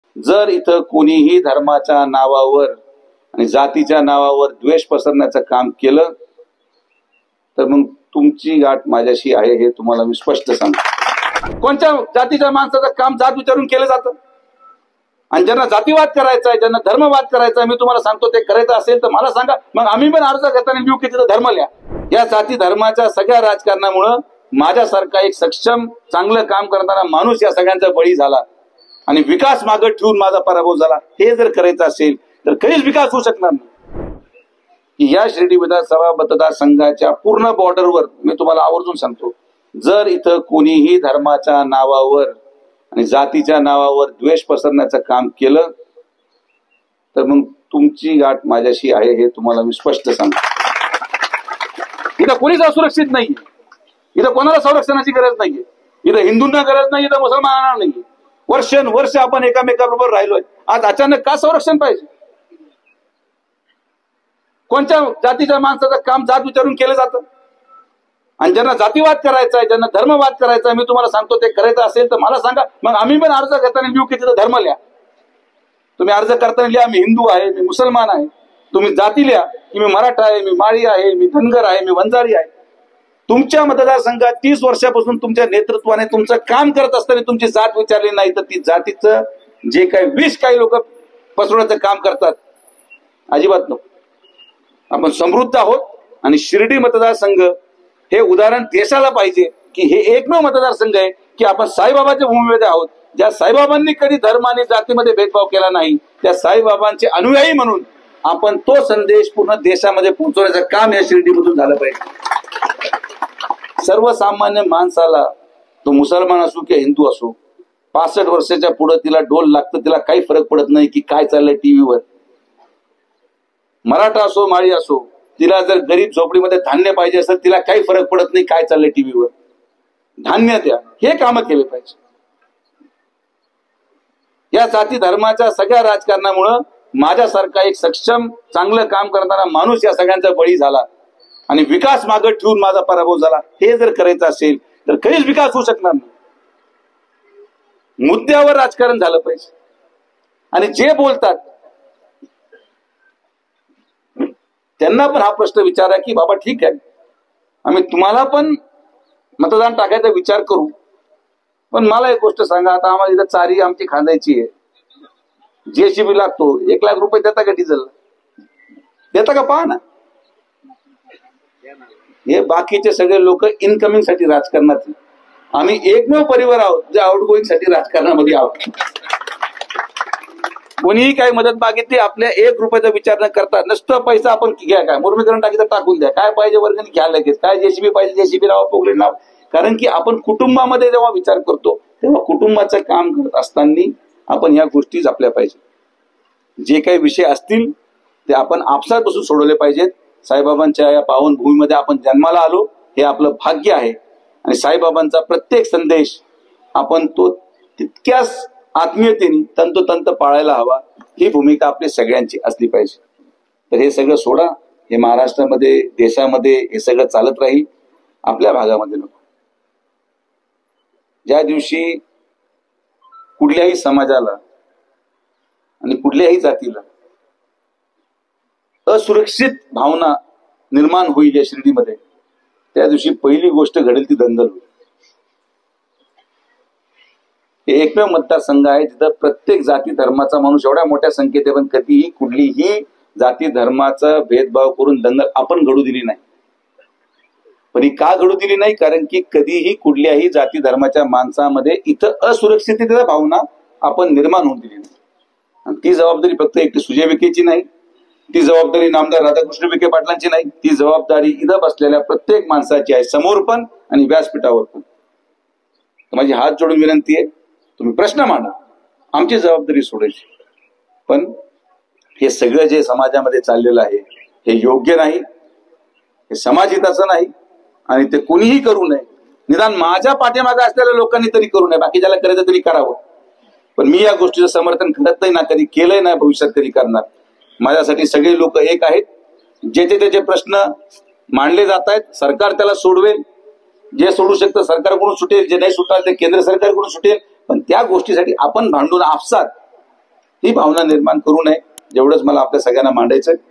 जर इथं कोणीही धर्माच्या नावावर आणि जातीच्या नावावर द्वेष पसरण्याचं काम केलं तर मग तुमची गाठ माझ्याशी आहे हे तुम्हाला मी स्पष्ट सांगतो। कोणत्या जातीच्या माणसाचं काम जात विचारून केलं जातं आणि ज्यांना जातीवाद करायचा आहे, ज्यांना धर्मवाद करायचा आहे, मी तुम्हाला सांगतो ते करायचं असेल तर मला सांगा, मग आम्ही पण अर्ज करताना लिहू की तिथं धर्म लिहा। या जाती धर्माच्या सगळ्या राजकारणामुळं माझ्यासारखा एक सक्षम चांगलं काम करणारा माणूस या सगळ्यांचा बळी झाला आणि विकास मागे ठेवून माझा पराभव झाला। हे जर करायचं असेल तर कधीच विकास होऊ शकणार नाही। या शिर्डी विधानसभा मतदारसंघाच्या पूर्ण बॉर्डरवर मी तुम्हाला आवर्जून सांगतो, जर इथं कोणीही धर्माच्या नावावर आणि जातीच्या नावावर द्वेष पसरण्याचं काम केलं तर मग तुमची गाठ माझ्याशी आहे हे तुम्हाला मी स्पष्ट सांगतो। इथं कोणीच असुरक्षित नाहीये, इथं कोणाला संरक्षणाची गरज नाहीये, इथं हिंदूंना गरज नाही, इथं मुसलमानांना नाहीये। वर्षानुवर्ष आपण एकामेकाबरोबर राहिलोय, आज अचानक का संरक्षण पाहिजे? कोणत्या जातीच्या माणसाचं काम जात विचारून केलं जातं आणि ज्यांना जातीवाद करायचा आहे, ज्यांना धर्मवाद करायचा आहे, मी तुम्हाला सांगतो ते करायचं असेल तर मला सांगा, मग आम्ही पण अर्ज करताना लिहू की तिथं धर्म लिहा। तुम्ही अर्ज करताना लिहा मी हिंदू आहे, मी मुसलमान आहे। तुम्ही जाती लिहा की मी मराठा आहे, मी माळी आहे, मी धनगर आहे, मी वंजारी आहे। तुमच्या मतदारसंघात 30 वर्षापासून तुमच्या नेतृत्वाने तुमचं काम करत असताना तुमची जात विचारली नाही तर ती जातीचं जे काही विष काही लोक पसरवण्याचं काम करतात, अजिबात नको। आपण समृद्ध आहोत आणि शिर्डी मतदारसंघ हे उदाहरण देशाला पाहिजे की हे एकमेव मतदारसंघ आहे की आपण साईबाबाच्या भूमीमध्ये आहोत, ज्या साईबाबांनी कधी धर्म आणि जातीमध्ये भेदभाव केला नाही, त्या साईबाबांचे अनुयायी म्हणून आपण तो संदेश पूर्ण देशामध्ये पोहोचवण्याचं काम या शिर्डीमधून झालं पाहिजे। सर्वसामान्य माणसाला, तो मुसलमान असो की हिंदू असो, 65 वर्षाच्या पुढे तिला डोल लागतं, तिला काही फरक पडत नाही की काय चाललंय टीव्हीवर। मराठा असो माळी असो, तिला जर गरीब झोपडीमध्ये धान्य पाहिजे असेल तिला काही फरक पडत नाही काय चाललंय टीव्हीवर, धान्य द्या, हे कामं केले पाहिजे। या जाती धर्माच्या सगळ्या राजकारणामुळं माझ्यासारखा एक सक्षम चांगलं काम करणारा माणूस या सगळ्यांचा बळी झाला आणि विकास मागे ठेवून माझा पराभव झाला। हे जर करायचं असेल तर कधीच विकास होऊ शकणार नाही। मुद्द्यावर राजकारण झालं पाहिजे आणि जे बोलतात त्यांना पण हा प्रश्न विचारा की बाबा ठीक आहे, आम्ही तुम्हाला पण मतदान टाकायचा विचार करू, पण मला एक गोष्ट सांगा, आता आम्हाला इथं चारी आमची खांदायची आहे, जेसीबी लागतो, 1 लाख रुपये देता का डिझेल? देता का? पहा ना, हे बाकीचे सगळे लोक इनकमिंग साठी राजकारणात, आम्ही एकमेव परिवार आहोत जे आउटगोईंग साठी राजकारणामध्ये आहोत। कोणीही काही मदत मागितली आपल्या 1 रुपयाचा विचार न करता नुसतं पैसा आपण घ्या, काय मुरमीकरण टाकी तर टाकून द्या, काय पाहिजे वर्गणी घ्या लगेच, काय जेसीबी पाहिजे जेसीबी लावा, पोगले लावा। कारण की आपण कुटुंबामध्ये जेव्हा विचार करतो तेव्हा कुटुंबाचं काम करत असताना आपण या गोष्टी जपल्या पाहिजे। जे काही विषय असतील ते आपण आपसात बसून सोडवले पाहिजेत। साईबाबांच्या या पावन भूमीमध्ये आपण जन्माला आलो, हे आपलं भाग्य आहे आणि साईबाबांचा प्रत्येक संदेश आपण तो तितक्याच आत्मीयतेने तंतोतंत पाळायला हवा, ही भूमिका आपली सगळ्यांची असली पाहिजे। तर हे सगळं सोडा, हे महाराष्ट्रामध्ये देशामध्ये हे सगळं चालत राहील, आपल्या भागामध्ये नको। ज्या दिवशी कुठल्याही समाजाला आणि कुठल्याही जातीला असुरक्षित भावना निर्माण होईल या शिर्डीमध्ये, त्या दिवशी पहिली गोष्ट घडेल ती दंगल होईल। हे एकमेव मतदारसंघ आहे जिथं प्रत्येक जाती धर्माचा माणूस एवढ्या मोठ्या संख्येत आहे, पण कधीही कुठलीही जाती धर्माचा भेदभाव करून दंगल आपण घडू दिली नाही। पण ही का घडू दिली नाही? कारण की कधीही कुठल्याही जाती धर्माच्या माणसामध्ये इथं असुरक्षिततेची भावना आपण निर्माण होऊन दिली नाही। आणि ती जबाबदारी फक्त एकटी सुजय विखेची नाही, ती जबाबदारी नामदार राधाकृष्ण विखे पाटलांची नाही, ती जबाबदारी इथं बसलेल्या प्रत्येक माणसाची आहे, समोर पण आणि व्यासपीठावर पण। माझी हात जोडून विनंती आहे, तुम्ही प्रश्न मांडा, आमची जबाबदारी सोडायची, पण हे सगळं जे समाजामध्ये चाललेलं आहे हे योग्य नाही, हे समाजहिताचं नाही आणि ते कोणीही करू नये। निदान माझ्या पाठीमागे असलेल्या लोकांनी तरी करू नये, बाकी ज्याला करायचं तरी करावं, पण मी या गोष्टीचं समर्थन करत नाही ना, कधी केलंय ना, भविष्यात कधी करणार। माझ्यासाठी सगळे लोक एक आहेत, ज्याचे त्याचे प्रश्न मांडले जात आहेत, सरकार त्याला सोडवेल, जे सोडू शकतं सरकारकडून सुटेल, जे नाही सुटाल ते केंद्र सरकारकडून सुटेल, पण त्या गोष्टीसाठी आपण भांडून आपसात ही भावना निर्माण करू नये, जेवढंच मला आपल्या सगळ्यांना मांडायचं.